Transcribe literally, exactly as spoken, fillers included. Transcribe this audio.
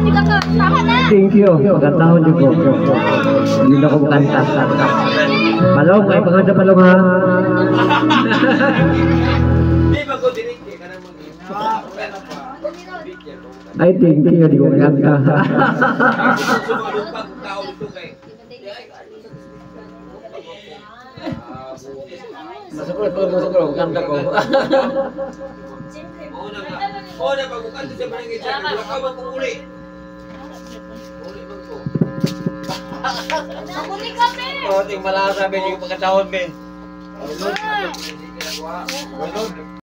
hindi ka ka. Tama na. Thank you. Pagkataon niyo po. Hindi na akong kanta. Palong, ay pagkanta palong ha. Di ba ko dinig ka na mo. Ay, thank you. Hindi ko kanta. Masukro, masukro, kanta ko. Oh, na pagbukan sa barangay sa Bulacan mo uli. Uli man ko. Ako ni kape. Oh, ting malasa ben yung pagkataon ben.